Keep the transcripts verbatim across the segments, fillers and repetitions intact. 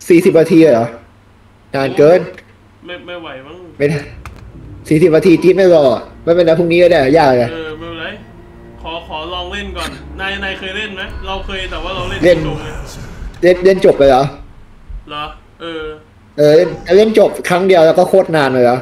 สี่สิบนาทีเหรอนานเกินไม่ไม่ไหวมั้งไม่ได้สี่สิบนาทีจี๊ดไม่รอไม่เป็นไรพรุ่งนี้ก็ได้ยากเลยเออไม่เป็นไรขอขอลองเล่นก่อนนายนายเคยเล่นไหมเราเคยแต่ว่าเราเล่นเล่นเล่นเล่นจบเลยเหรอเหรอเออเออเล่นเล่นจบครั้งเดียวแล้วก็โคตรนานเลยเหรอ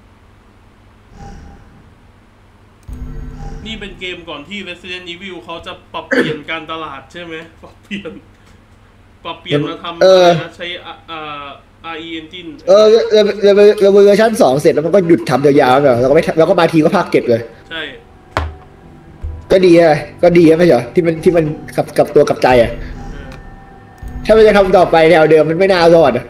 นี่เป็นเกมก่อนที่ Resident Evil เขาจะปรับเปลี่ยนการตลาดใช่ไหมปรับเปลี่ยนปรับเปลี่ยนมาทำอะไรนะใช้อ่า อาร์ อี Engine เออเรเวอร์ชันสองเสร็จแล้วมันก็หยุดทำยาวๆแบบแล้วก็ไม่แล้วก็มาทีก็ภาคเก็บเลยใช่ก็ดีอะก็ดีไม่ใช่เหรอที่มันที่มันกับกับตัวกับใจอะถ้ามันจะทำต่อไปแนวเดิมมันไม่น่ารอดอะ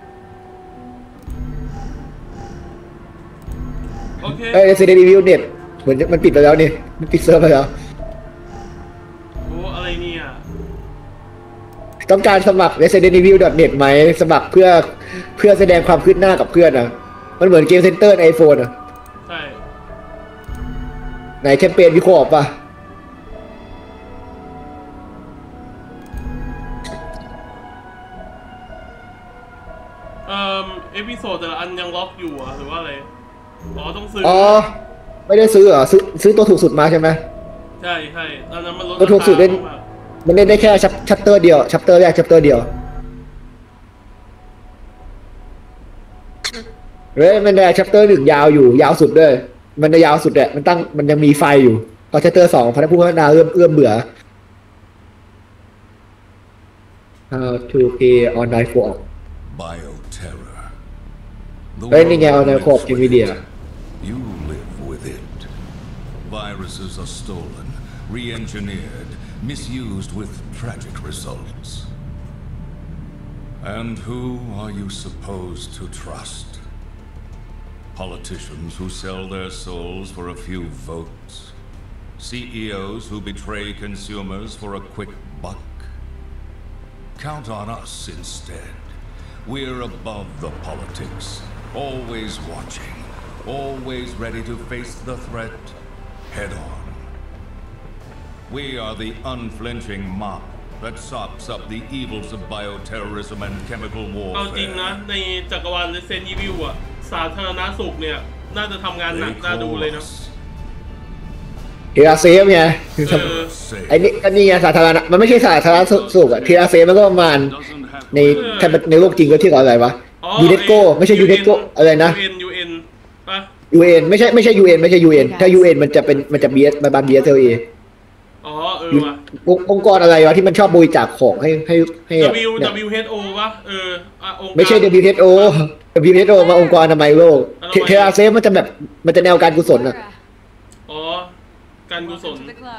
โอเคเออ Resident Evil เน็ตเหมือนมันปิดไปแล้วนี่มันปิดเซิร์ฟไปแล้วโอ้อะไรเนี่ยต้องการสมัคร resident evil ดอท เน็ต ไหมสมัครเพื่อเพื่อแสดงความคืบหน้ากับเพื่อนอะมันเหมือนเกมเซ็นเตอร์ใน ไอโฟน อะใช่ไหนแคมเปญวิโคออกปะเอ่อเอพิโซดแต่ละอันยังล็อกอยู่อะหรือว่าอะไรอ๋อต้องซื้ออ๋อไม่ได้ซื้อเหรอซื้อซื้อตัวถูกสุดมาใช่ไหมใช่ใช่ตอนนั้นมันลดตัวถูกสุดเล่นมันเล่นได้แค่ชัปเตอร์เดียวชัปเตอร์แรกชัปเตอร์เดียวเฮ้ยมันได้ชัปเตอร์หนึ่งยาวอยู่ยาวสุดด้วยมันยาวสุดแหละมันตั้งมันยังมีไฟอยู่พอชัปเตอร์สองพนักผู้พัฒนาเอื้อมเอื้อมเบื่อ How to play online co-op เฮ้ยนี่ไง online co-op กินวิดีโอ You live with it. Viruses are stolen, re-engineered, misused with tragic results. And who are you supposed to trust? Politicians who sell their souls for a few votes? C E Os who betray consumers for a quick buck? Count on us instead. We're above the politics, always watching, always ready to face the threat head on. We are the unflinching mop that sops up the evils of bioterrorism and chemical warfare. เอาจริงนะในจักรวาล Resident Evil อ่ะสาธารณสุขเนี่ยน่าจะทำงานหนักน่าดูเลยนะเทราเซฟไงไอ้นี่ก็นี่ไงสาธารณะมันไม่ใช่สาธารณสุขอะเทราเซฟมันก็ประมาณในในโลกจริงก็ที่อะไรวะยูเนสโกไม่ใช่ยูเนสโกอะไรนะยู เอ็น ยู เอ็น ป่ะยู เอ็น ไม่ใช่ไม่ใช่ ยู เอ็น ไม่ใช่ ยู เอ็น ถ้า ยู เอ็น มันจะเป็นมันจะ บี เอส มันบาน บี เอส แอล เออ๋อเออว่ะองค์กรอะไรวะที่มันชอบบริจาคของให้ให้ให้ W W H O ป่ะเออไม่ใช่ ดับเบิลยู เอช โอ ดับเบิลยู เอช โอ มาองค์กรอนามัยโลกเทราเซฟมันจะแบบมันจะแนวการกุศลอะอ๋อการกุศล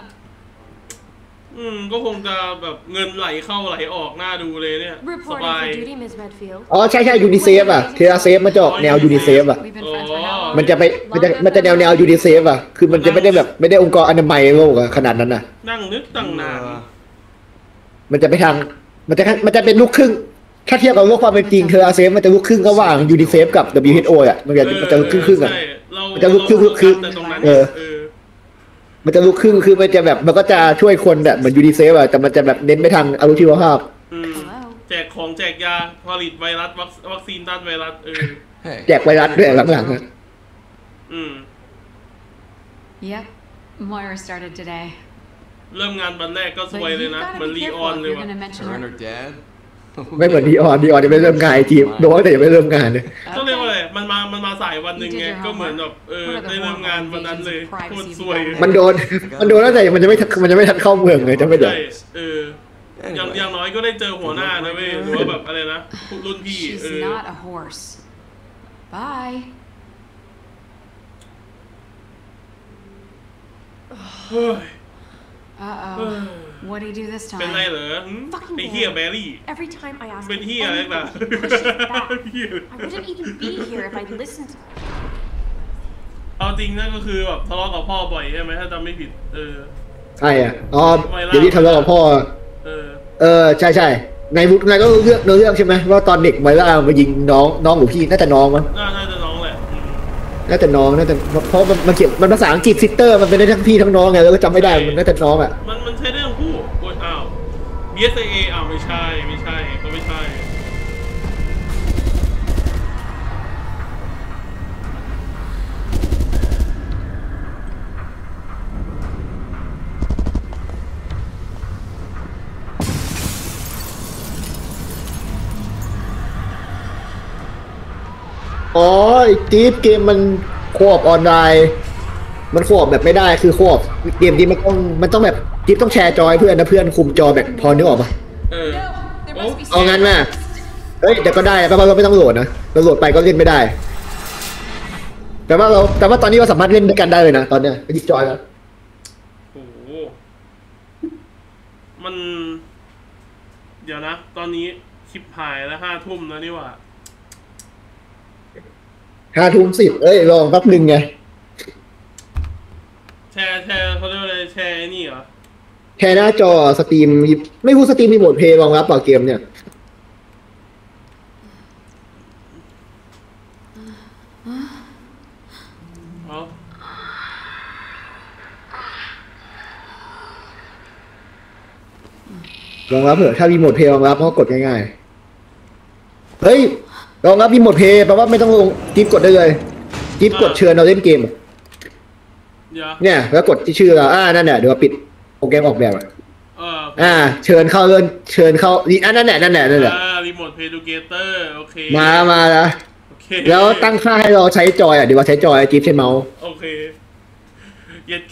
อืมก็คงจะแบบเงินไหลเข้าไหลออกหน้าดูเลยเนี่ยสบายอ๋อใช่ใช่ยูนิเซฟอ่ะเทราเซฟมันจะออกแนวยูนิเซฟอ่ะมันจะไปมันจะมันจะแนวแนวยูนิเซฟอ่ะคือมันจะไม่ได้แบบไม่ได้องค์กรอนามัยโลกอะขนาดนั้นน่ะนั่งนึกตั้งนานมันจะไปทางมันจะมันจะเป็นลูกครึ่งถ้าเทียบกับโลกความเป็นจริงเทราเซฟมันจะลูกครึ่งระหว่างยูนิเซฟกับ ดับเบิลยู เอช โอ อ่ะมันจะมันจะลูกครึ่งครึ่งอ่ะมันจะลูกครึ่งคือเออมันจะลุกครึ่งคือมันจะแบบมันก็จะช่วยคนแบบเหมือนยูนิเซฟอะแต่มันจะแบบเน้นไปทางอารุชีวภาพแจกของแจกยาผลิตไวรัสวัคซีนต้านไวรัสเออแจกไวรัสด้วยหลังๆอะอืม Yep Moira started today เริ่มงานวันแรกก็สวยเลยนะเหมือนลีออนเลยว่ะไม่เหมือนดีออนดีออนจะไม่เริ่มงานไอทีโดนแต่ยังไม่เริ่มงานเลยก็เรียกว่าอะไรมันมามันมาสายวันหนึ่งไงก็เหมือนแบบเออได้เริ่มงานวันนั้นเลยโคตรสวยมันโดนมันโดนแล้วแต่มันจะไม่มันจะไม่ทันเข้าเมืองเลยจะไม่เดือดเอออย่างอย่างน้อยก็ได้เจอหัวหน้านะเว้ยหรือว่าแบบอะไรนะรุ่นพี่เออ Bye เฮ้ย Uh-oh. What do you do this time? เป็นไรเหรอไอ้เหี้ยแบรี่ Every time I ask เป็นเหี้ยอะไรล่ะ I wouldn't even be here if I listened เอาจริงนั่นก็คือแบบทะเลาะกับพ่อบ่อยใช่ไหมถ้าจำไม่ผิดเออใช่อ่ะอ๋อเดี๋ยวนี้ทะเลาะกับพ่อเออเออใช่ใช่ในมุกในก็เรื่องเรื่องใช่ไหมว่าตอนเด็กไมล่ามายิงน้องน้องหรือพี่น่าจะน้องมั้งน่าจะน้องแหละน่าจะน้องน่าจะเพราะมันมันเขียนมันภาษาอังกฤษซิสเตอร์มันเป็นได้ทั้งพี่ทั้งน้องไงแล้วก็จำไม่ได้มันน่าจะน้องอ่ะมันมันใช่เรื่องผู้อ้าว บี เอส เอ อ้าวไม่ใช่ไม่ใช่ก็ไม่ใช่อ๋อไอ้จี๊ดเกมมันโคออปออนไลน์มันโคออปแบบไม่ได้คือโคออปเกมที่มันต้องมันต้องแบบจี๊ดต้องแชร์จอยเพื่อนนะเพื่อนคุมจอแบบพอนึกออกปะเออโอ้เอางั้นมาเฮ้ยแต่ก็ได้แปลว่าเราไม่ต้องโหลดนะเราโหลดไปก็เล่นไม่ได้แต่ว่าเราแต่ว่าตอนนี้เราสามารถเล่นด้วยกันได้เลยนะตอนเนี้ยไปดิสจอยแล้วโหมัน เดี๋ยวนะ ตอนนี้คลิปหายแล้วห้าทุ่มแล้วนี่หว่าห้าทุ่มสิบเอ้ยลองแป๊บหนึ่งไงแชร์แชร์เขาเรียกว่าอะไรแชร์ไอ้นี่เหรอแชร์หน้าจอสตรีมไม่รู้สตรีมมีโหมดเพลย์รองรับเปล่าเกมเนี่ยเอารองรับเถอะถ้ามีโหมดเพลย์รองรับก็กดง่ายๆเฮ้ยรองรับมีโหมดเพลย์แปลว่าไม่ต้องลงจิ๊บกดได้เลยจิ๊บกดเชิญเราเล่นเกมเดี๋ยวเนี่ยแล้วกดที่ชื่อเราอ่านั่นแหละเดี๋ยวปิดโปรแกรมออกแบบอ่ะเอออ่า เชิญเข้าเล่นเชิญเข้านี่อันนั่นแหละนั่นแหละนั่นแหละอ่ารีโมทเพย์ดูเกเตอร์โอเคมามาแล้วโอเคแล้วตั้งค่าให้เราใช้จอยอ่ะเดี๋ยวเราใช้จอยจิ๊บใช้เมาส์โอเคเย็ดเค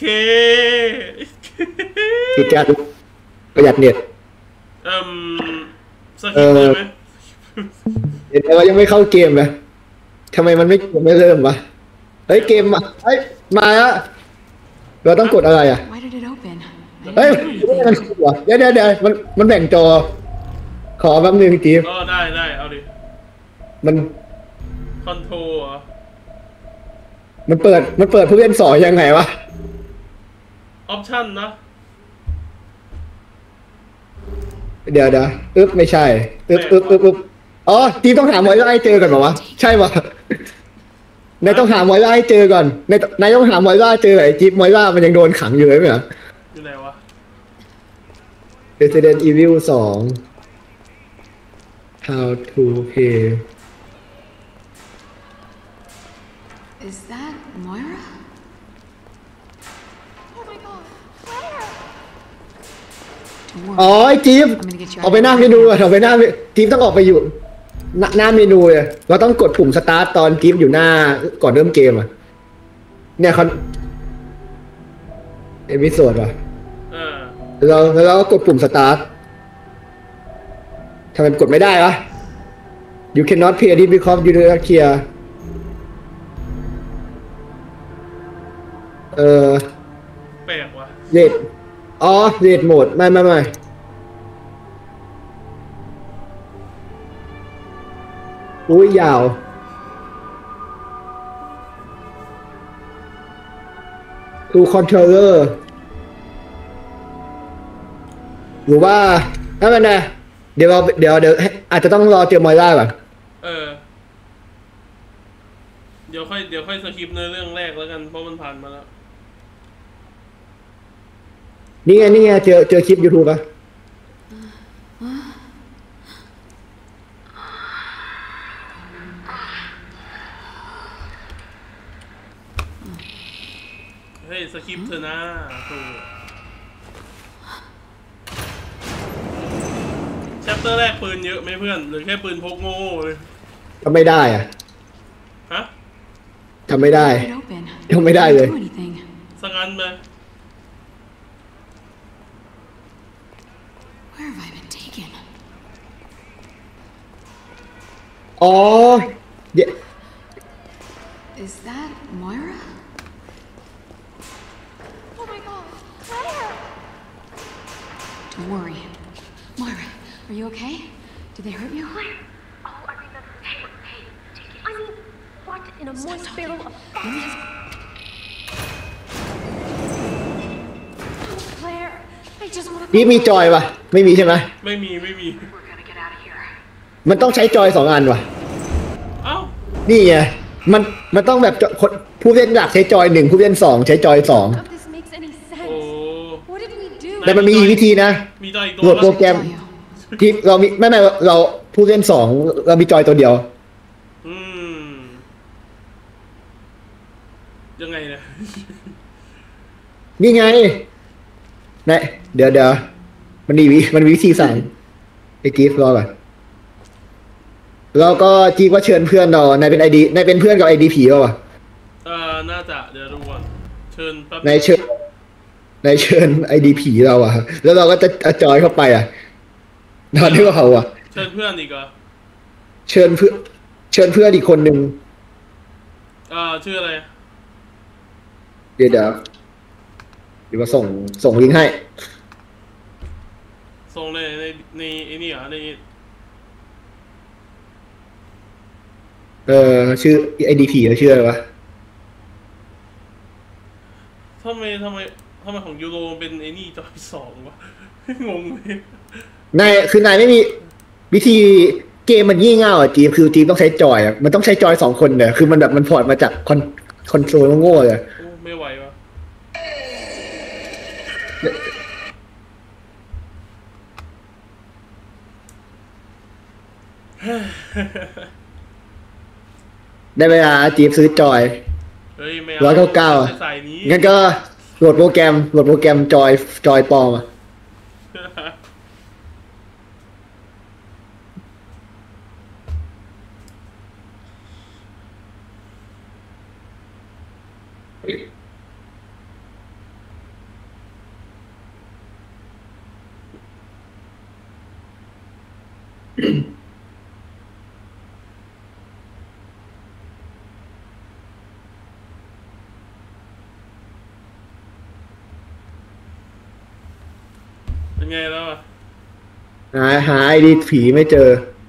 ติดจัดประหยัดเน็ตเอ่มสกิปเลยไหมเห็นไหมว่ายังไม่เข้าเกมเลยทำไมมันไม่ไม่เริ่มวะเฮ้ยเกมมาเฮ้ยมาแล้วเราต้องกดอะไรอ่ะ Why did it open? I เฮ้ย didn't do มัน anything. ขัวเดี๋ยวเดี๋ยวเดี๋ยวมันมันแบ่งจอ ขอแป๊บนึงจิ๊บก็ได้ได้เอาดิมันคอนโทรเหรอมันเปิดมันเปิดผู้เล่นสองยังไงวะออปชั่นนะเดี๋ยวเดี๋ยวอึ๊บไม่ใช่อึ๊บอึ๊บอึ๊บอึ๊บอ๋อทีมต้องหาไว้ไล่เจอก่อนเหรอวะใช่ปะนายต้องหาไว้ไล่เจอก่อนนายนายต้องหาไว้ไล่เจอไอ้จิ๊บไว้ล่ามันยังโดนขังอยู่เลยไหมอ่ะอยู่ไหนวะ Resident Evil สอง How to play Is that Moira? Oh my god, Claire! Don't อ๋อ worry. ไอ้จิ๊บ I'm gonna get you ออก out ไป of หน้า here. เมนูอะออกไปหน้าจิ๊บต้องออกไปอยู่หน้าหน้าเมนูเลยเราต้องกดปุ่มสตาร์ตตอนจิ๊บอยู่หน้าก่อนเริ่มเกมอ่ะเนี่ยเขาเอพิโซดว่ะเออเราแล้วเราก็กดปุ่มสตาร์ททำไมกดไม่ได้วะ You cannot play this because you do not clear เออแปลกว่ะเรดอ๋อเรดโหมดไม่ไม่ไม่อุ้ยยาว To controller หรือว่าถ้ามันนะเดี๋ยวเราเดี๋ยวเดี๋ยวอาจจะต้องรอเจอมอยล่าก่อนเออ เดี๋ยวค่อยเดี๋ยวค่อยสกิปเนื้อเรื่องแรกแล้วกันเพราะมันผ่านมาแล้วนี่ไงนี่ไงเจอเจอคลิป YouTube ป่ะเฮ้ยสกิปเถอะนะถูกแชปเตอร์แรกปืนเยอะไหมเพื่อนหรือแค่ปืนพกโง่เลยทำไม่ได้อะฮะทำไม่ได้ Why did it open? Không mới I đai didn't rồi. do anything. สักอันไหม Where have I been taken? อ๋อเดี๋ยว Is that Moira? Oh my god, Claire! Don't worry. Moira, are you okay? Did they hurt you? Claire! Oh, I remember. Hey, hey, take it. I mean, what in a moist barrel of fucking... Oh, Claire, I just want to... นี่มีจอยป่ะ ไม่มีใช่ไหมไม่มีไม่มี We're gonna get out of here. มันต้องใช้จอยสองอันว่ะเอ้านี่ไง มัน มันต้องแบบคนผู้เล่นอยากใช้จอยหนึ่งผู้เล่นสองใช้จอยสอง None of this makes any โอ้ sense. What did we do? แต่มันมีอีกวิธีนะมีจอยอีกตัโหลวดโปรปะแกรม Tell you. ที่เรามีไม่ไม่เราผู้เล่นสองเรามีจอยตัวเดียวอืมยังไงเนี่ยนี่ไงนะเดี๋ยวเดี๋ยวมันมีวิมันมีวิธีสั่งไอ้กีฟรอก่อนแล้วก็จีก็เชิญเพื่อนเรานายเป็นไอดีนายเป็นเพื่อนกับไอดีผีป่ะเออน่าจะเดี๋ยวดูก่อนเชิญแป๊บนายเชิญนายเชิญไอดีผีเราอะแล้วเราก็จะจอยเข้าไปอะนอนด้วยเขาอะเชิญเพื่อนอีกเหรอเชิญเพื่อนเชิญเพื่อนอีกคนหนึ่งอ่าชื่ออะไรเดี๋ยวเดี๋ยวเดี๋ยวมาส่งส่งลิงก์ให้ส่งในในในไอ้นี่เหรอในเออชื่อไอดีผีเขาชื่ออะไรวะทำไมทำไมทำไมของยูโรเป็นไอ้นี่จอยสองวะ งงเลยนายคือนายไม่มีวิธีเกมมันยี่เง่าอ่ะจีคือจีต้องใช้จอยอ่ะมันต้องใช้จอยสองคนเนี่ยคือมันแบบมันพอร์ตมาจากคอนคอนโทรลโง่ๆเลยโอ้ไม่ไหววะได้เวลาจีซื้อจอยเฮ้ยไม่ร้อยเก้าเก้าสายนี้งั้นก็โหลดโปรแกรมโหลดโปรแกรมจอยจอยปลอมอ่ะเป็นไงแล้วอ่ะหาหาไอดีผีไม่เจอ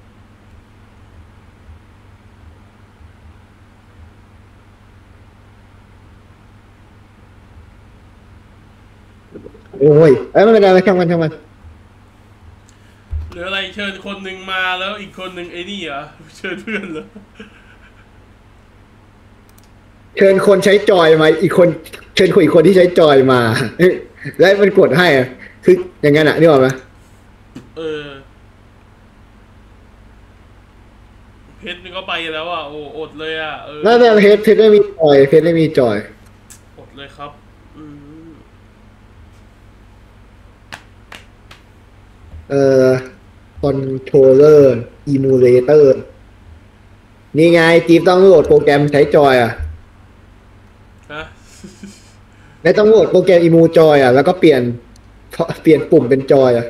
โอ้ยเอ้ยไม่เป็นไรไม่ช่างมันช่างมันหรืออะไรเชิญคนหนึ่งมาแล้วอีกคนหนึ่งไอ้นี่เหรอเชิญเพื่อนเหรอเชิญคนใช้จอยมาอีกคนเชิญคนอีกคนที่ใช้จอยมา แล้วมันกดให้อะคืออย่างงั้นอ่ะนี่หรอกไหมเออเพชรนี่ก็ไปแล้วอ่ะโอ้อดเลยอ่ะเออน่าจะเพจเพจไม่มีจอยเพจไม่มีจอยอดเลยครับอืมเอ่อคอนโทรลเลอร์อิมูเลเตอร์นี่ไงจีบต้องโหลดโปรแกรมใช้จอยอ่ะฮะไม่ต้องโหลดโปรแกรมอิมูจอยอ่ะแล้วก็เปลี่ยนเปลี่ยนปุ่มเป็นจอยอ่ะ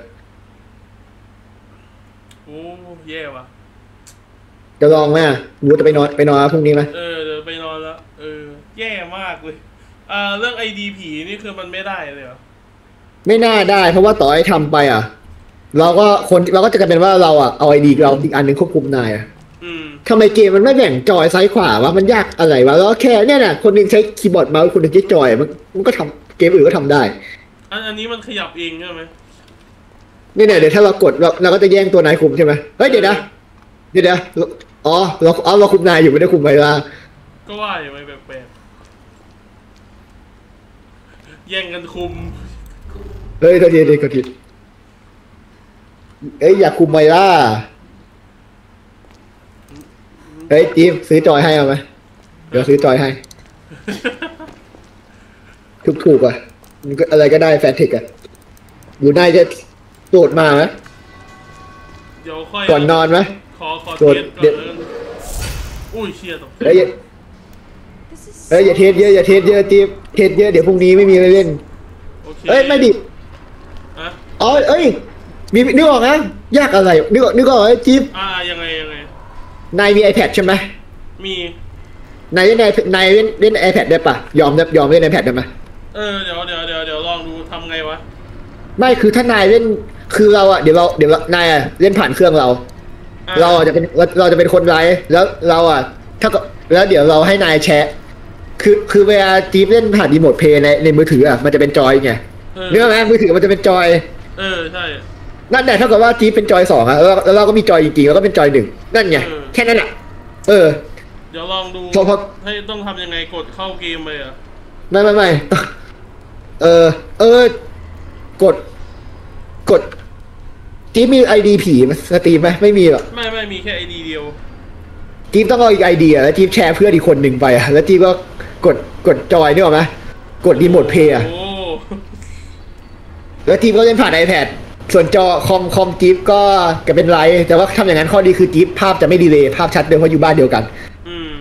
โอ้แย่ว่ะจะลองไหมรู้จะไปนอนไปนอนพรุ่งนี้ไหมเออเดี๋ยวไปนอนแล้วเออแย่มากเลยอ่าเรื่องไอดีผีนี่คือมันไม่ได้เลยเหรอไม่น่าได้เพราะว่าต่อให้ทำไปอ่ะ เราก็คนเราก็จะกลายเป็นว่าเราอ่ะเอาไอดีเราอีกอันหนึ่งควบคุมนายอ่ะอืมทำไมเกมมันไม่แบ่งจอยซ้ายขวาวะมันยากอะไรวะแล้วแค่เนี่ยน่ะคนหนึงใช้คีย์บอร์ดเมาส์คนหนึงใช้จอยมันมันก็ทำเกมอื่นก็ทำได้อันอันนี้มันขยับเองใช่ไหมนี่เนี่ยเดี๋ยวถ้าเรากดเราเราก็จะแย่งตัวนายคุมใช่ไหมเฮ้ยเดี๋ยวนะเดี๋ยวนะอ๋อเราเอาเราคุมนายอยู่ไม่ได้คุมไวล่าก็ว่าอยู่ไม่แปลกๆแย่งกันคุมเฮ้ยโทษทีโทษทีโทษทีเอ้ยอยากคุมไวล่าเฮ้ยจีมซื้อจอยให้เอาไหมเดี๋ยวซื้อจอยให้ถูกถูกๆอ่ะมันก็อะไรก็ได้แฟนเทคอ่ะอยู่นายจะโดดมาไหมเดี๋ยวค่อยก่อนนอนไหมขอขอโดเทดสก่อนเดี๋ยวแล้วกันอุ้ยเชียตกใจเฮ้ยอย่าเฮ้ยอย่าเทสเยอะอย่าเทสเยอะจีมเทสเยอะเดี๋ยวพรุ่งนี้ไม่มีอะไรเล่นโอเคเอ้ยไม่ดิอะอ๋อเอ้ยมีนึกออกนะยากอะไรนึกออกนึกออกไอ้จีมอ่ายังไงยังไงนายมี iPad ใช่ไหมมีนายเล่นนายนายเล่นเล่น iPad ได้ปะยอมได้ยอมเล่น iPad ได้ไหมเออเดี๋ยวเดี๋ยวเดี๋ยวเดี๋ยวลองดูทำไงวะไม่คือถ้านายเล่นคือเราอะเดี๋ยวเราเดี๋ยวเรานายอะเล่นผ่านเครื่องเราอ่ะเราอะจะเป็นเราเราจะเป็นคนไลฟ์แล้วเราอะถ้าก็แล้วเดี๋ยวเราให้นายแชร์คือคือเวลาจีบเล่นผ่านรีโมทเพลย์ในในมือถืออะมันจะเป็นจอยไงเออเนื้อไหมมือถือมันจะเป็นจอยเออใช่นั่นแหละเท่ากับว่าจีบเป็นจอยสองอะแล้วแล้วเราก็มีจอยจริงๆแล้วก็เป็นจอยหนึ่งนั่นไงเออแค่นั้นแหละเออเดี๋ยวลองดูพอพอให้ต้องทำยังไงกดเข้าเกมไปอ่ะไม่ไม่ไม่เออ เออ กด กดจีบมีไอดีผีไหมสตรีมไหมไม่มีหรอกไม่ไม่มีแค่ไอดีเดียวจีบต้องเอาอีกไอเดียแล้วจีบแชร์เพื่อนอีกคนหนึ่งไปอะแล้วจีบก็กดกดจอยนี่หรอไหมกดรีโมทเพย์อะโอ้แล้วจีบก็เล่นผ่าน iPad ส่วนจอคอมคอมจี๊ปก็จะเป็นไรแต่ว่าทำอย่างนั้นข้อดีคือจี๊ปภาพจะไม่ดีเลย์ภาพชัดเดิมเพราะอยู่บ้านเดียวกันอืม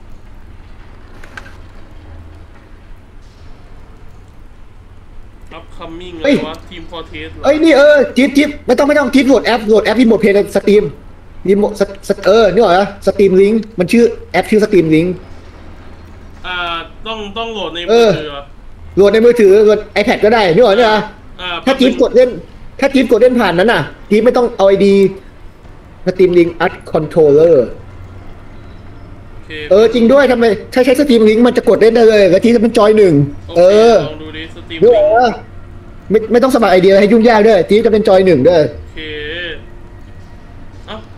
อัพคัมมิ่งอะไรวะทีมพอเทสเอ้ยนี่เออจี๊ปจี๊ปไม่ต้องไม่ต้องจี๊ปโหลดแอปโหลดแอปรีโมทเพลย์ในสตรีมรีโมทเออนี่เหรอสตรีมลิงก์มันชื่อแอปชื่อสตรีมลิงก์อ่าต้องต้องโหลดในมือถือโหลดในมือถือโหลด iPad ก็ได้นี่เหรอเนี่ยถ้าจี๊ปกดเล่นถ้าจี๊ปกดเล่นผ่านนั้นน่ะจี๊ปไม่ต้องเอาไอดีสตรีมลิงก์อัดคอนโทรลเลอร์เออจริงด้วยทำไมใช้ใช้สตรีมลิงก์มันจะกดเล่นได้เลยแล้วทีจะเป็นจอยหนึ่งเออลองดูดิสตรีมลิงก์ไม่ไม่ต้องสมัครไอเดียให้ยุ่งยากด้วยทีจะเป็นจอยหนึ่งด้วยโอเคเอ้า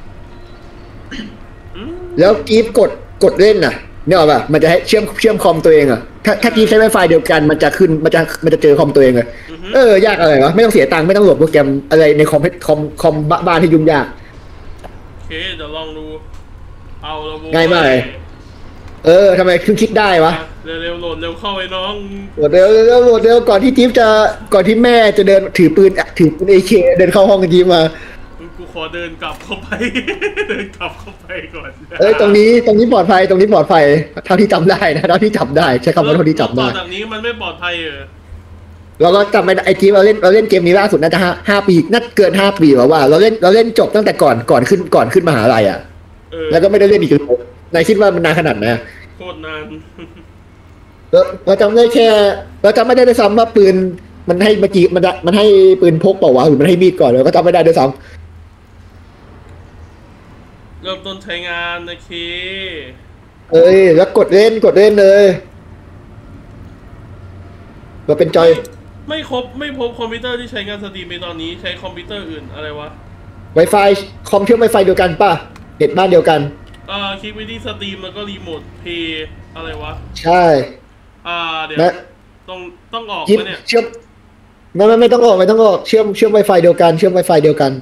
แล้วจี๊ปกดกดเล่นน่ะเนี่ยหรอป่ะมันจะให้เชื่อมเชื่อมคอมตัวเองอ่ะถ้าถ้าจี๊ปใช้ไวไฟเดียวกันมันจะขึ้นมันจะมันจะเจอคอมตัวเองเลยเออยากอะไรวะไม่ต้องเสียตังค์ไม่ต้องโหลดโปรแกรมอะไรในคอมคอมคอมบ้านที่ยุ่งยากโอเคเดี๋ยวลองดูเอาละง่ายมากเลยเออทำไมคุณคิดได้วะเร็วๆโหลดเร็วเข้าไอ้น้องโหลดเร็วเร็วโหลดเร็วก่อนที่จี๊ปจะก่อนที่แม่จะเดินถือปืนถือปืนเอเคเดินเข้าห้องจี๊ปมากูขอเดินกลับเข้าไปเดินกลับเข้าไปก่อนเอ้ยตรงนี้ตรงนี้ปลอดภัยตรงนี้ปลอดภัยเท่าที่จำได้นะเท่าที่จำได้ใช้คำว่าเท่าที่จำได้แบบนี้มันไม่ปลอดภัยเออเราก็จำไม่ได้ไอจี๊ปเราเล่นเราเล่นเกมนี้ล่าสุดน่าจะห้าห้าปีน่าเกินห้าปีหรอว่าเราเล่นเราเล่นจบตั้งแต่ก่อนก่อนขึ้นก่อนขึ้นมหาลัยอ่ะแล้วก็ไม่ได้เล่นอีกเลยนายคิดว่ามันนานขนาดไหนโคตรนานเราเราจำได้แค่เราจำไม่ได้ด้วยซ้ำว่าปืนมันให้เมื่อกี้มันมันให้ปืนพกเปล่าวะหรือมันให้มีดก่อนเราก็จำไม่ได้ด้วยซ้ำเริ่มต้นใช้งานโอเคเอ้ยแล้วกดเล่นกดเล่นเลยเราเป็นจอยไม่ครบไม่พบคอมพิวเตอร์ที่ใช้งานสตรีมในตอนนี้ใช้คอมพิวเตอร์อื่นอะไรวะ Wi-Fi คอมเชื่อม Wi-Fi เดียวกันป่ะเน็ตบ้านเดียวกันอ่าคลิกไปที่สตรีมแล้วก็รีโมทเพย์อะไรวะใช่อ่าเดี๋ยวต้องต้องออกไหมเนี่ยเชื่อมไม่ไม่ไม่ต้องออกไม่ต้องออกเชื่อมเชื่อม Wi-Fi เดียวกันเชื่อม Wi-Fi เดียวกัน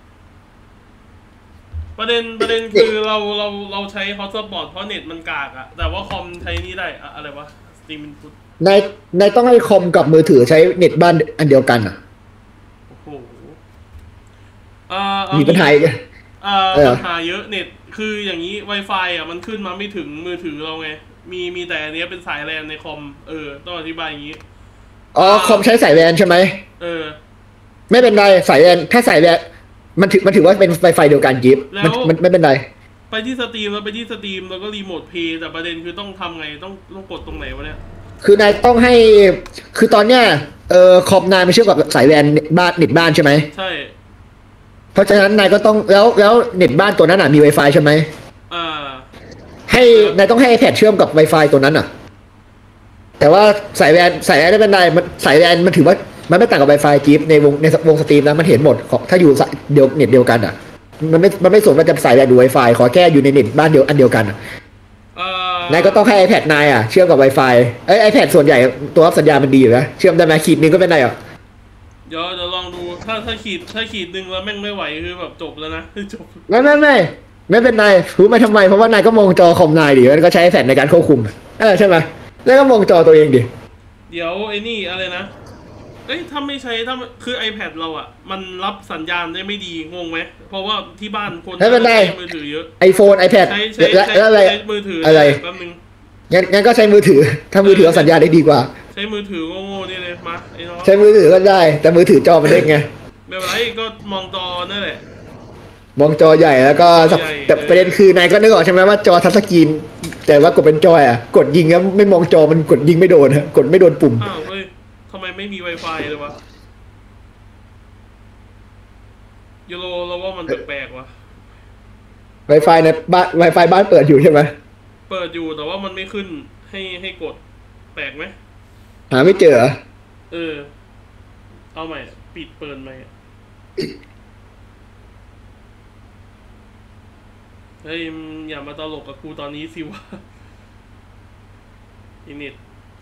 ประเด็นประเด็นคือเราเราเราใช้ฮอตสปอตเพราะเน็ตมันกากอะแต่ว่าคอมใช้นี่ได้อะไรวะสตรีมอินพุตในในต้องให้คอมกับมือถือใช้เน็ตบ้านอันเดียวกันอะโอ้โหอ่ามีปัญหาอีกอ่าปัญหาเยอะเน็ตคืออย่างนี้ Wi-Fi อ่ะมันขึ้นมาไม่ถึงมือถือเราไงมีมีแต่อันนี้เป็นสายแลนในคอมเออต้องอธิบายอย่างนี้อ๋อคอมใช้สายแลนใช่ไหมเออไม่เป็นไรสายแลนถ้าสายแลนมันถือมันถือว่าเป็น Wi-Fi เดียวกันยิบมันมันไม่เป็นไรไปที่สตรีมแล้วไปที่สตรีมแล้วก็รีโมทเพย์แต่ประเด็นคือต้องทำไงต้องต้องกดตรงไหนวะเนี่ยคือนายต้องให้คือตอนเนี้ยเออคอมนายมันเชื่อมกับสายแลนบ้านเน็ตบ้านใช่ไหมใช่เพราะฉะนั้นนายก็ต้องแล้วแล้วเน็ตบ้านตัวนั้นอ่ะมี Wi-Fi ใช่ไหมอ่าให้นายต้องให้ iPad เชื่อมกับ Wi-Fi ตัวนั้นอ่ะแต่ว่าสายแลนสายแลนไม่เป็นไรมันสายแลนมันถือว่ามันไม่ต่างกับ Wi-Fi จิ๊บในวงในวงสตรีมนะมันเห็นหมดถ้าอยู่เดียวเน็ตเดียวกันอ่ะมันไม่มันไม่สนว่าจะสายแลนหรือ Wi-Fi ขอแค่อยู่ในเน็ตบ้านเดียวอันเดียวกันนายก็ต้องให้ iPad นายอ่ะเชื่อมกับ Wi-Fi เอ้ย iPad ส่วนใหญ่ตัวรับสัญญาณมันดีอยู่นะเชื่อมได้ไหมขีดนึงก็เป็นไรอ่ะเดี๋ยวเดี๋ยวลองดูถ้าถ้าขีดถ้าขีดนึงแล้วแม่งไม่ไหวคือแบบจบแล้วนะจบไม่ไม่ไม่ไม่เป็นไรรู้ไหมทำไมเพราะว่านายก็มองจอคอมนายดิแล้วก็ใช้ iPad ในการควบคุมเออใช่ไหมแล้วก็มองจอตัวเองดิเดี๋ยวไอ้นี่อะไรนะเอ้ยถ้าไม่ใช้ถ้าคือ iPad เราอ่ะมันรับสัญญาณได้ไม่ดีงงไหมเพราะว่าที่บ้านคนใช้มือถือเยอะ iPhone iPad ใช้ใช้ใช้มือถืออะไรแป๊บนึงงั้นงั้นก็ใช้มือถือถ้ามือถือสัญญาณได้ดีกว่าใช้มือถือโง่ๆนี่เลยมาไอ้น้องใช้มือถือก็ได้แต่มือถือจอมันเล็กไงไม่เป็นไรก็มองจอนั่นแหละมองจอใหญ่แล้วก็แต่ประเด็นคือนายก็นึกออกใช่ไหมว่าจอทัชสกรีนแต่ว่ากดเป็นจอยอ่ะกดยิงแล้วไม่มองจอมันกดยิงไม่โดนฮะกดไม่โดนปุ่มอ้าวเฮ้ยทำไมไม่มี Wi-Fi เลยวะยูโรเราว่ามันแปลกๆว่ะ Wi-Fi ในบ้าน Wi-Fi บ้านเปิดอยู่ใช่ไหมเปิดอยู่แต่ว่ามันไม่ขึ้นให้ให้กดแปลกไหมหาไม่เจอเออเอาใหม่ปิดเปิดใหม่เฮ้ยอย่ามาตลกกับกูตอนนี้สิวะอินิต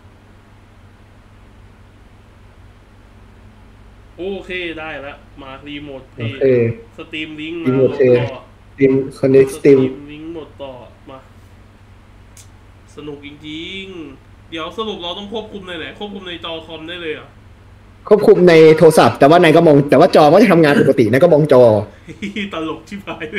โอเคได้แล้วมารีโมทเพย์สตรีมลิงก์มาหมดต่อสตรีมคอนเนคสตรีมลิงก์หมดต่อมาสนุกจริงๆเดี๋ยวสรุปเราต้องควบคุมในไหนควบคุมในจอคอมได้เลยอ่ะควบคุมในโทรศัพท์แต่ว่านายก็มองแต่ว่าจอก็จะทำงานปกตินายก็มองจอตลกชิบหายเลย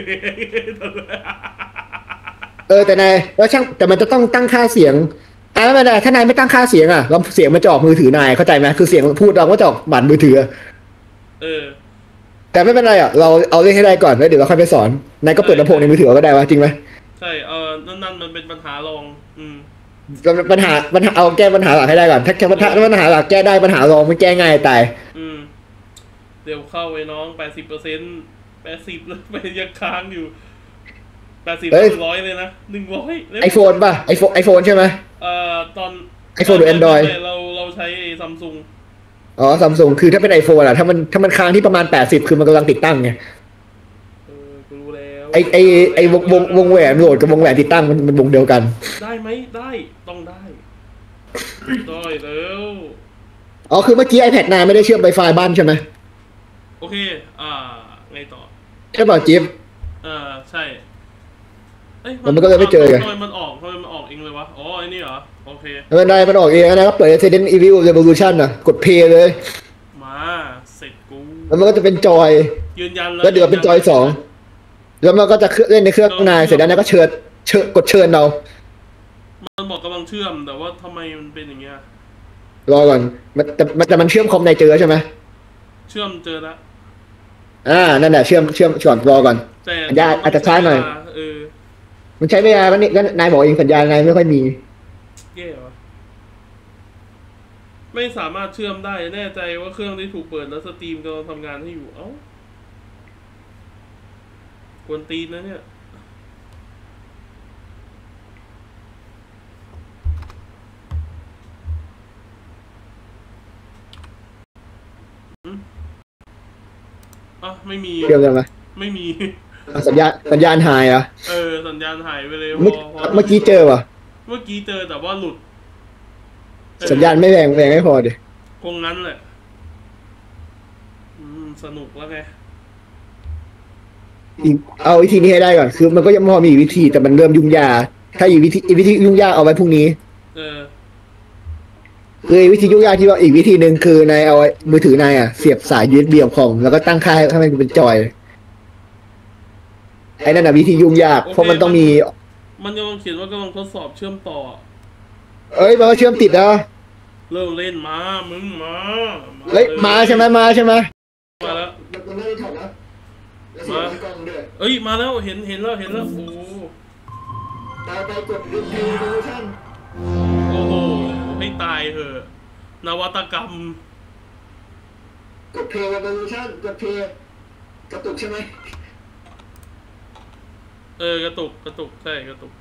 เออแต่นายแล้วช่างแต่มันจะต้องตั้งค่าเสียงอ่าไม่เป็นไรถ้านายไม่ตั้งค่าเสียงอ่ะแล้วเสียงมันจะออกมือถือนายเข้าใจไหมคือเสียงพูดเราก็จะออกบัตรมือถือเออแต่ไม่เป็นไรอ่ะเราเอาเรื่องให้ได้ก่อนแล้วเดี๋ยวเราค่อยไปสอนนายก็เปิดลำโพงในมือถือก็ได้วะจริงไหมใช่เออนั่นนั่นมันเป็นปัญหารอง อืมปัญหาปัญหาเอาแก้ปัญหาหลักให้ได้ก่อนถ้าแก้ปัญหาปัญหาหลักแก้ได้ปัญหารองมันแก้ง่ายตายอืม เดี๋ยวเข้าไอ้น้องแปดสิบเปอร์เซ็นต์แปดสิบแล้วไปยังค้างอยู่แปดสิบหนึ่งร้อยเลยนะหนึ่งร้อยไอโฟนป่ะไอโฟนไอโฟนใช่ไหมเอ่อตอน iPhone หรือ Android เราเราใช้ซัมซุงอ๋อซัมซุงคือถ้าเป็นไอโฟนอะถ้ามันถ้ามันค้างที่ประมาณแปดสิบคือมันกำลังติดตั้งไงเออกูรู้แล้วไอไอไอวงวงวงแหวนโหลดกับวงแหวนติดตั้งมันมันวงเดียวกันได้ไหมได้ต้องได้ได้แล้วอ๋อคือเมื่อกี้ iPad นายไม่ได้เชื่อม Wi-Fi บ้านใช่ไหมโอเค อ่าไงต่อใช่ป่ะจิ๊บเออใช่เอ้ยมันก็เลยไม่เจอไงทำไมมันออกทำไมมันออกเองเลยวะอ๋อไอ้นี่เหรอโอเคไม่เป็นไรมันออกเองนะก็เปิด Resident Evil Revolution นะกด Play เลยมาเสร็จกูแล้วมันก็จะเป็นจอยยืนยันเลยแล้วเดี๋ยวเป็นจอยสองแล้วมันก็จะเล่นในเครื่องนายเสร็จแล้วนายก็เชิญเชิญกดเชิญเรามันบอกกำลังเชื่อมแต่ว่าทำไมมันเป็นอย่างเงี้ยรอก่อนมันแต่มันแต่มันเชื่อมคอมนายเจอใช่ไหมเชื่อมเจอละอ่านั่นแหละเชื่อมเชื่อมก่อนรอก่อนแต่สัญญาณอาจจะช้าหน่อยเออมันใช้ไม่ได้ก็นี่ก็นายบอกเองสัญญาณนายไม่ค่อยมีแย่วะไม่สามารถเชื่อมได้แน่ใจว่าเครื่องที่ถูกเปิดแล้วสตรีมกำลังทำงานให้อยู่เอ้ากวนตีนนะเนี่ยอ่ะไม่มีเชื่อมได้ไหมไม่มีอ่ะสัญญาณสัญญาณหายเหรอ่ะเออสัญญาณหายไปเลยเมื่อพอพอเมื่อกี้เจอป่ะเมื่อกี้เจอแต่ว่าหลุดเออสัญญาณไม่แรงแรงไม่พอดิคงงั้นแหละอืมสนุกแล้วไงอีกเอาวิธีนี้ให้ได้ก่อนคือมันก็ยังพอมีอีกวิธีแต่มันเริ่มยุ่งยากถ้าอีกวิธีอีกวิธียุ่งยากเอาไว้พรุ่งนี้เออคือวิธียุ่งยากที่ว่าอีกวิธีหนึ่งคือนายเอามือถือนายอ่ะเสียบสาย ยู เอส บี กับคอมแล้วก็ตั้งค่าให้มันเป็นจอยไอ้นั่นน่ะวิธียุ่งยากโอเคเพราะมันต้องมีมันกำลังเขียนว่ากำลังทดสอบเชื่อมต่อเอ้ยมันก็เชื่อมติดแล้วเริ่มเล่นมา มึงมาเฮ้ยมาใช่ไหมมาใช่ไหมมาแล้วมันไม่ได้ถอดนะแล้วเสียบกล้องด้วยเอ้ยมาแล้วเห็นเห็นแล้วเห็นแล้วโอ้ตายไปกดรีวิวดูชั่นโอ้โหให้ตายเถอะนวัตกรรมกดเพลย์รีวิวชั่นกดเพลย์กระตุกใช่ไหมเออกระตุกกระตุกใช่กระตุก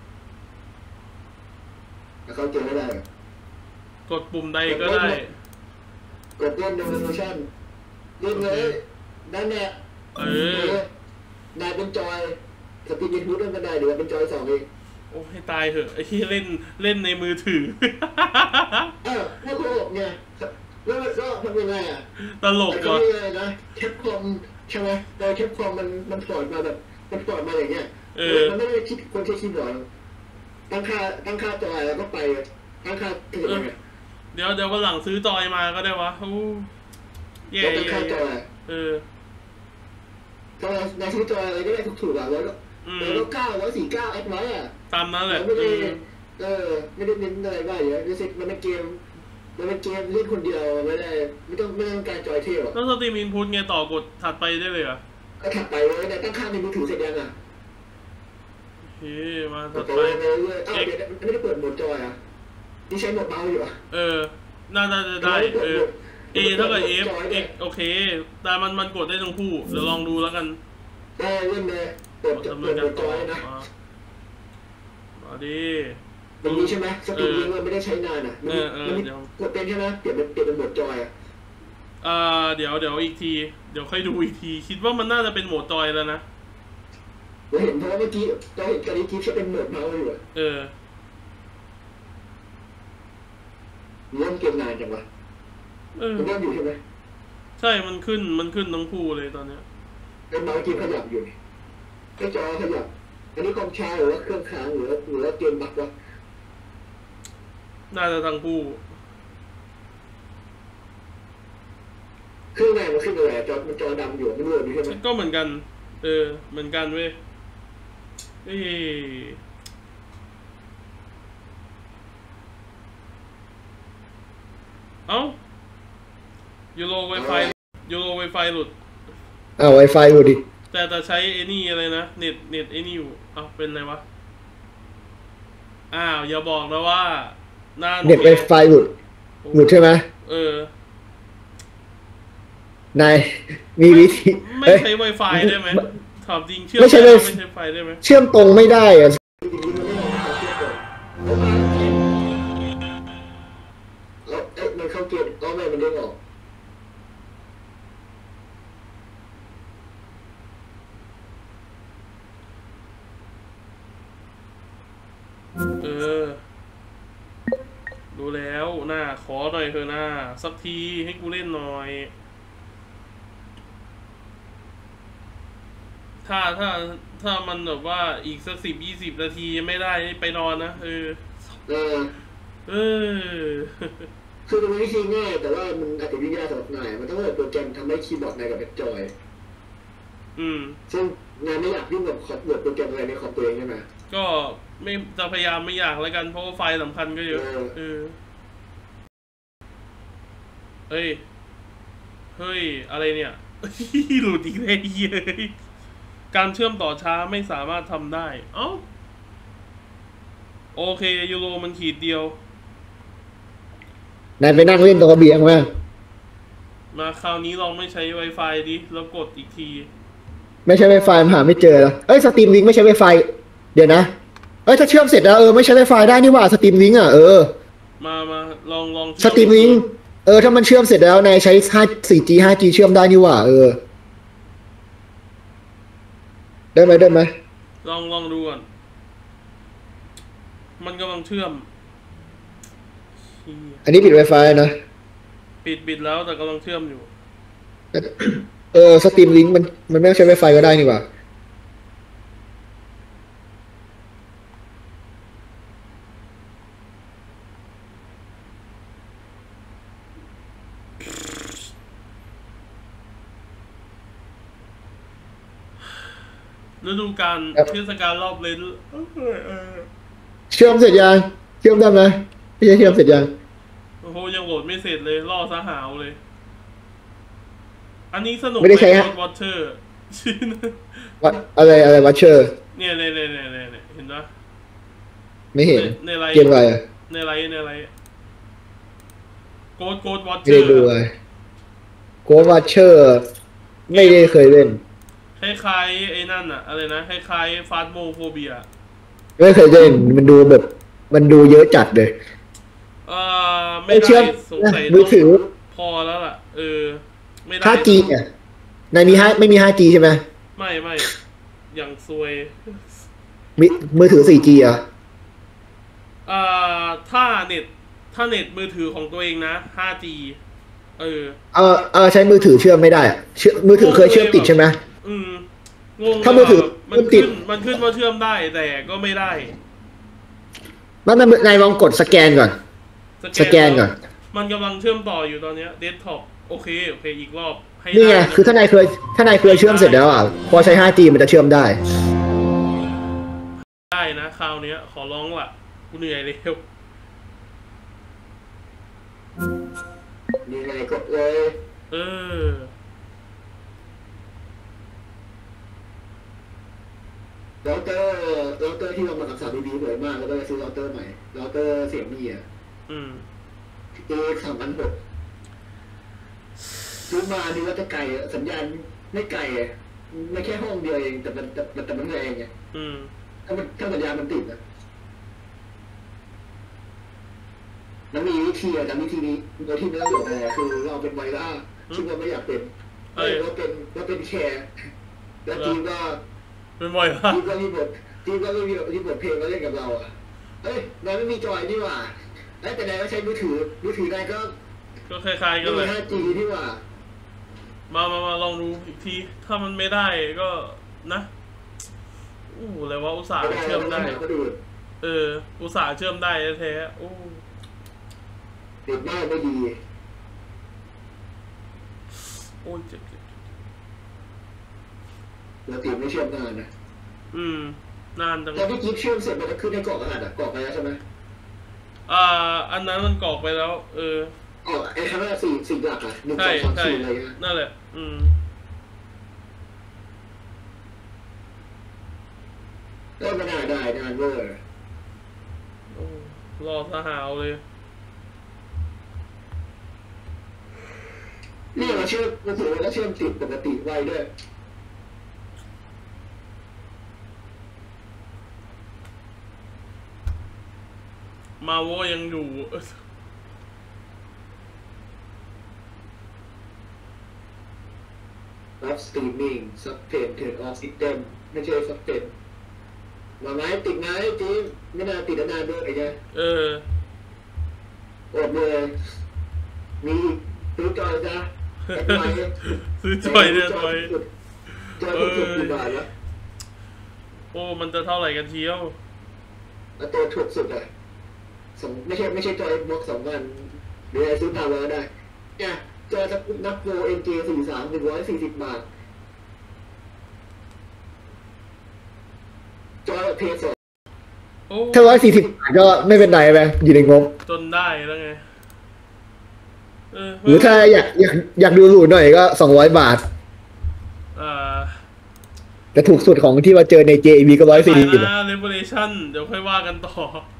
เขาเจอไม่ได้กดปุ่มใดก็ได้กดเล่นรีวิวชั่นเล่นเลยนั่นแหละเออนายเป็นจอยสปีดยินพูดเล่นกันได้เดี๋ยวเป็นจอยสองเองโอ้ให้ตายเถอะไอ้ที่เล่นเล่นในมือถือเออไม่โกหกไงแล้วมันก็ทำยังไงอ่ะตลกแต่ว่ะก็ไม่เลยนะแคปคอมใช่ไหมแต่แคปคอมมันมันปล่อยมาแบบมันปล่อยมาอย่างเงี้ยมันไม่ได้คิดคนใช้คีย์บอร์ดตั้งค่าตั้งค่าจอยแล้วก็ไปตั้งค่าถึงไงเดี๋ยวเดี๋ยววันหลังซื้อจอยมาก็ได้วะโอ้แย่แล้วตั้งแย่ค่าจอยเออจอยในซื้อจอยอะไรก็ได้ถูกๆอ่ะแล้วก็แล้วก็เก้าร้อยสี่เก้าแอดไว้อ่ะตามนั้นแหละไม่ได้อืมเออไม่ได้เน้นอะไรบ้างเยอะรู้สึกมันเป็นเกมมันเป็นเกมเล่นคนเดียวไม่ได้ไม่ต้องไม่ต้องการจอยเที่ยวแล้วสตรีมอินพุตไงต่อกดถัดไปได้เลยเหรอ่ะก็ถัดไปเลยแต่ตั้งค่าในมือถือเสร็จยังอ่ะเฮ้ยมาถัถัดดไปไปเรื่อยๆอ้าวเดี๋ยวไม่ได้เปิดโหมดจอยอ่ะนี่ใช้โหมดเบาอยู่อ่ะเออ น่าจะได้ เออ A เท่ากับ F X โอเค แต่มันมันกดได้ทั้งคู่ เดี๋ยวลองดูแล้วกันได้เล่นเลยเปิดดำเปิเนิดนโหมการดจต่ออยนะมามาดิมันมีใช่ไหมสตูดิโอมันไม่ได้ใช้นานอ่ะมันมีกดเป็นใช่ไหมเปลี่ยนเป็นเปลี่ยนเป็นโหมดจอยอ่ะอ่าเดี๋ยวเดี๋ยวอีกที เดี๋ยวค่อยดูอีกที คิดว่ามันน่าจะเป็นโหมดจอยแล้วนะเราเห็นเพราะว่าเมื่อกี้เราเห็นการนี้คลิปจะเป็นโหมดเมาส์อยู่อ่ะเออเริ่มเกมนานจังวะเออมันเริ่มอยู่ใช่ไหมใช่ มันขึ้น มันขึ้นทั้งคู่เลยตอนเนี้ยเป็นเมาส์เกมขยับอยู่นี่ไอ้จอขยับอันนี้คอมช้าหรือว่าเครื่องค้างหรือว่าหรือว่าเกมบั๊กวะน่าจะทั้งคู่เครื่องในมันขึ้นอะไรจอมันจอดำอยู่มันเลื่อนอยู่ใช่ไหมก็เหมือนกันเออเหมือนกันเว้ยเอ้เอ้ายูโรไวไฟยูโรไวไฟหลุดอ้าวไวไฟหลุดดิแต่แต่ใช้ไอ้นี่อะไรนะเน็ตเน็ตไอ้นี่อยู่อ้าวเป็นไรวะอ้าวอย่าบอกนะว่าหน้าเน็ตไวไฟหลุดหลุดใช่ไหมเออนายมีวิธีไม่ใช้ไวไฟได้ไหมถามจริงเชื่อมไม่ใช่ไม่ใช้ไฟได้ไหมเชื่อมตรงไม่ได้อะแล้วเอ๊ะมันเข้าเกมก็ไม่มันเด้งออกเออดูแล้วหน้าขอหน่อยเถอะหน้าสักทีให้กูเล่นหน่อยถ้าถ้าถ้ามันแบบว่าอีกสักสิบยี่สิบนาทีไม่ได้ไปนอนนะเออเออเออคือมันวิธีง่ายแต่ว่ามันอาจจะยุ่งยากสำหรับนายมันต้องเปิดโปรแกรมทำให้คีย์บอร์ดนายกับแบ็คจอยอืมซึ่งนายไม่อยากยุ่งกับคอมเปิดโปรแกรมอะไรในคอมตัวเองใช่ไหมก็ไม่จะพยายามไม่อยากแล้วกันเพราะว่าไฟล์สำคัญก็เยอะเออเฮ้ยเฮ้ยอะไรเนี่ยหลุดอีกแล้วเย้ยการเชื่อมต่อช้าไม่สามารถทำได้เอ้าโอเคยูโรมันขีดเดียวนายไปนั่งเล่นตรงระเบียงมามาคราวนี้ลองไม่ใช้ Wi-Fi ดิแล้วกดอีกทีไม่ใช่ Wi-Fi หาไม่เจอแล้วเอ้ยสตรีมลิงก์ไม่ใช่ Wi-Fi เดี๋ยวนะเอ้ยถ้าเชื่อมเสร็จแล้วเออไม่ใช่ Wi-Fi ได้นี่หว่าสตรีมลิงก์อ่ะเออมามาลองลองสตรีมลิงก์เออถ้ามันเชื่อมเสร็จแล้วนายใช้ สี่จี ห้าจี เชื่อมได้นี่หว่าเออได้ไหมได้ไหมลองลองดูก่อนมันกำลังเชื่อมอันนี้ปิด Wi-Fi นะปิดปิดแล้วแต่กำลังเชื่อมอยู่เออสตรีมลิงก์มันมันไม่ต้องใช้ Wi-Fi ก็ได้นี่หว่าฤดูกาลเทศกาลรอบเลนเชื่อมเสร็จยังเชื่อมได้ไหมพี่จะเชื่อมเสร็จยังโอ้โหยังโหลดไม่เสร็จเลยล่อซะหาวเลยอันนี้สนุกไม่ได้ใช้ฮะวอเชอร์วัดอะไรอะไรวัชเชอร์เนี่ยเนี่ยเนี่ยเนี่ยเนี่ยเห็นปะไม่เห็นในไลน์เกมอะไรอะในไลน์ในไลน์โกดโกดวอเชอร์ไม่ได้ดูเลยโกดวัชเชอร์ไม่ได้เคยเล่นคล้ายๆไอ้นั่นอะอะไรนะคล้ายๆฟาสโมโฟเบียไม่เคยเล่นมันดูแบบมันดูเยอะจัดเลยเออไม่ได้สงสัยมือถือพอแล้วล่ะเออไม่ได้ห้าจี เนี่ยในมีห้าไม่มี ห้าจี ใช่ไหมไม่ไม่อย่างซวยมีมือถือ สี่จี อ่ะเอ่อถ้าเน็ตถ้าเน็ตมือถือของตัวเองนะ ห้าจี เออเออเออใช้มือถือเชื่อมไม่ได้อ่ะเชื่อมือถือเคยเชื่อมติดใช่ไหมอืมงงถ้ามือถือมันขึ้นมันขึ้นว่าเชื่อมได้แต่ก็ไม่ได้มันนายลองกดสแกนก่อนสแกนก่อนมันกำลังเชื่อมต่ออยู่ตอนนี้เดสก์ท็อปโอเคโอเคอีกรอบให้นี่ไงคือถ้านายเคยถ้านายเคยเชื่อมเสร็จแล้วอ่ะพอใช้ ห้าจี มันจะเชื่อมได้ได้นะคราวนี้ขอร้องล่ะกูเหนื่อยเลยนี่ไงกดเลยเออเราเตอร์เราเตอร์ที่เรามากับสาวดีๆสวยมากแล้วก็ซื้อเราเตอร์ใหม่เราเตอร์เสียงดีอ่ะอืมเอสามพันหกซื้อมาดีว่าจะไกลสัญญาณไม่ไกลไม่แค่ห้องเดียวเองแต่มันแต่แต่มันแรงไงอืมถ้ามันถ้าสัญญาณมันติดอ่ะแล้วมีวิธีอ่ะแต่วิธีนี้โดยที่ไม่ต้องหยดอะไรคือเราเป็นไวร่าซึ่งเราไม่อยากเป็นเราเป็นเราเป็นแคร์แล้วทีก็เป็นบ่อยมากทีก็มีบททีก็ไม่มีมีบทเพลงมาเล่นกับเราอ่ะเอ้ยนายไม่มีจอยนี่หว่าแต่นายก็ใช้มือถือมือถือนายก็ก็คล้ายๆกันเลยห้าจี นี่หว่ามามามาลองดูอีกทีถ้ามันไม่ได้ก็นะอู้อะไรวะอุตส่าห์เชื่อมได้เอออุตส่าห์เชื่อมได้แท้ๆโอ้ติดได้ไม่ดีโอ้ยเจ็บเจ็บแล้วตีไม่เชื่อมนานนะอืมนานจังตอนที่กิ๊บเชื่อมเสร็จมันจะขึ้นในกล่องรหัสอะกล่องไปแล้วใช่ไหมอ่าอันนั้นมันกรอกไปแล้ว เอออ๋อไอ้คำว่าสี่สี่หลักอะหนึ่งสใช่องสามใช่สี่อะไรเงี้ยนั่นแหละ อืมก็ไม่น่าได้นานเวอร์โอ้รอสหาวเลยนี่เราเชื่อมมันถือว่าเราเชื่อมติดปกติไวด้วยมาโวยังอยู่รับสตรีมมิ่งซับเพนเทิร์นออฟซิสเต็มไม่ใช่ซับเพนมาไหมติดไหมจีมไม่น่าติดนานด้วยไอ้เงี้ยเอออดเลยมีซื้อจอยจ้ะแอดไลน์ซื้อจอยเนี่ยจอยจอยถูกกี่บาทวะโอ้ มันจะเท่าไหร่กันเที่ยวแล้วตัวถูกสุดอ่ะสองไม่ใช่ไม่ใช่จอยบล็อกสองพันหรืออะไรซื้อตามเราได้เนี่ยจอยนักโปรเอ็นเจสี่สามหนึ่งร้อยสี่สิบบาทจอยเพย์สองโอ้ถ้าร้อยสี่สิบบาทก็ไม่เป็นไรไปอยู่ในงบจนได้แล้วไง เออหรือถ้าอยากอยากอยากดูหรูหน่อยก็สองร้อยบาทอ่าแต่ถูกสุดของที่มาเจอใน เจ อี วี ก็ร้อยสี่สิบนะ Revelation เดี๋ยวค่อยว่ากันต่อ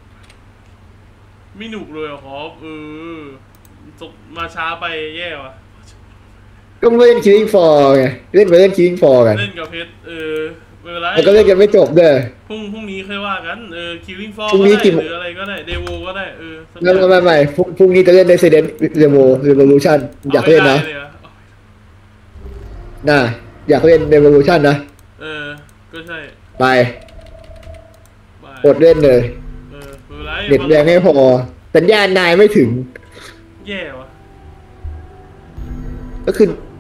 ไม่หนุกเลยเหรอครับเออจบมาช้าไปแย่ว่ะก็ไม่เล่น Killing Floor ไงเล่นไปเล่น Killing Floor กันเล่นกับเพชรเออไม่เป็นไรแล้วก็เล่นกันไม่จบด้วยพรุ่งพรุ่งนี้ค่อยว่ากันเออ Killing Floor พรุ่งก็นี้ได้กี่โมงหรืออะไรก็ได้เดโวก็ได้เออสักอแล้วย่างไม่ไม่พรุ่งพรุ่งนี้จะเล่น Resident Evil Revolution อยากเล่นนะอาไม่ได้เลยอน่ะอยากเล่น Revolution นะเออ ก็ใช่ไปไปอดเล่นเลยเออไม่เป็นไรเน็ตแรงไม่พอสัญญาณนายไม่ถึงแย่ว่ะก็คือ